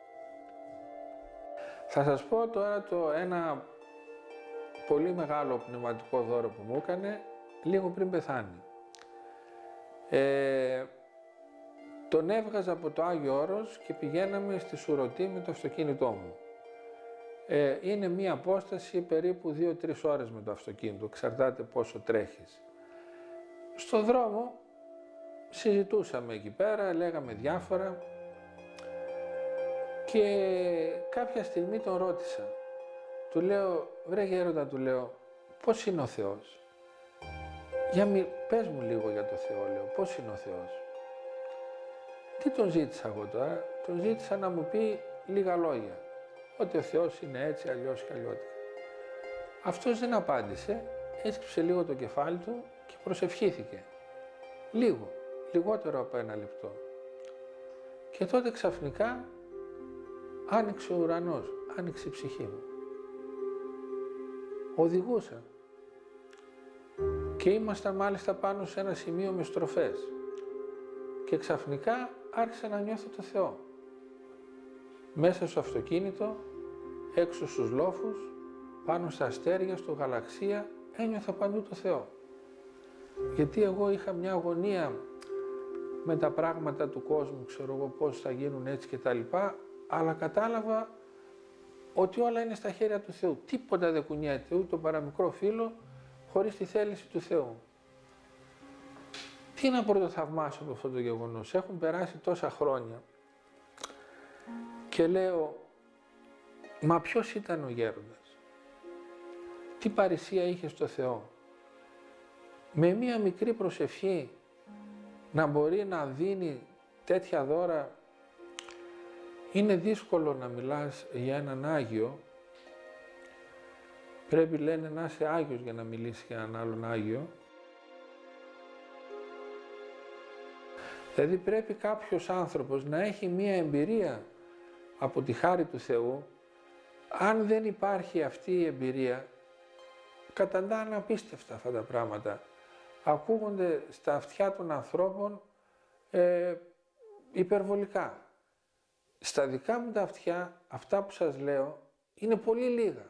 Θα σας πω τώρα ένα πολύ μεγάλο πνευματικό δώρο που μου έκανε λίγο πριν πεθάνει. Τον έβγαζα από το Άγιο Όρος και πηγαίναμε στη Σουρωτή με το αυτοκίνητό μου. Είναι μία απόσταση περίπου 2-3 ώρες με το αυτοκίνητο, εξαρτάται πόσο τρέχεις. Στο δρόμο συζητούσαμε εκεί πέρα, λέγαμε διάφορα και κάποια στιγμή τον ρώτησα. Του λέω, βρε γέροντα, του λέω, πώς είναι ο Θεός? Πες μου λίγο για το Θεό, λέω, πώς είναι ο Θεός? Τι τον ζήτησα εγώ τώρα? Τον ζήτησα να μου πει λίγα λόγια. Ότι ο Θεός είναι έτσι, αλλιώς και αλλιώτικα. Αυτός δεν απάντησε, έσκυψε λίγο το κεφάλι του και προσευχήθηκε. Λίγο, λιγότερο από 1 λεπτό. Και τότε ξαφνικά άνοιξε ο ουρανός, άνοιξε η ψυχή μου. Οδηγούσα και ήμασταν μάλιστα πάνω σε ένα σημείο με στροφές και ξαφνικά άρχισα να νιώθω το Θεό. Μέσα στο αυτοκίνητο, έξω στους λόφους, πάνω στα αστέρια, στο γαλαξία, ένιωθα παντού το Θεό. Γιατί εγώ είχα μια αγωνία με τα πράγματα του κόσμου, ξέρω εγώ πώς θα γίνουν έτσι και τα λοιπά, αλλά κατάλαβα ότι όλα είναι στα χέρια του Θεού. Τίποτα δεν κουνιέται, ούτε το παραμικρό φύλλο, χωρίς τη θέληση του Θεού. Τι να πρωτοθαυμάσω με αυτό το γεγονός? Έχουν περάσει τόσα χρόνια και λέω, μα ποιος ήταν ο γέροντας? Τι παρησία είχε στο Θεό? Με μία μικρή προσευχή να μπορεί να δίνει τέτοια δώρα. Είναι δύσκολο να μιλάς για έναν Άγιο. Πρέπει, λένε, να είσαι Άγιος για να μιλήσεις για έναν άλλον Άγιο. Δηλαδή πρέπει κάποιος άνθρωπος να έχει μία εμπειρία από τη χάρη του Θεού. Αν δεν υπάρχει αυτή η εμπειρία, καταντάνε απίστευτα αυτά τα πράγματα. Ακούγονται στα αυτιά των ανθρώπων υπερβολικά. Στα δικά μου τα αυτιά, αυτά που σας λέω, είναι πολύ λίγα.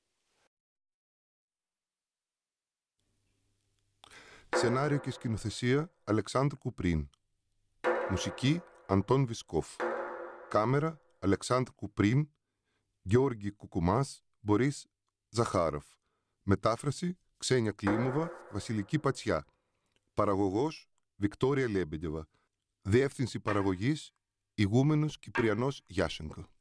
Σενάριο και σκηνοθεσία Αλεξάνδρου Κουπρίν. Μουσική Αντών Βισκόφ. Κάμερα Αλεξάνδρου Κουπρίν, Γιώργη Κουκουμάς, Μπορίς Ζαχάροφ. Μετάφραση Ξένια Κλίμοβα, Βασιλική Πατσιά. Παραγωγός Βικτόρια Λέμπεντεβα. Διεύθυνση παραγωγής Ηγούμενος Κυπριανός Γιάσενκο.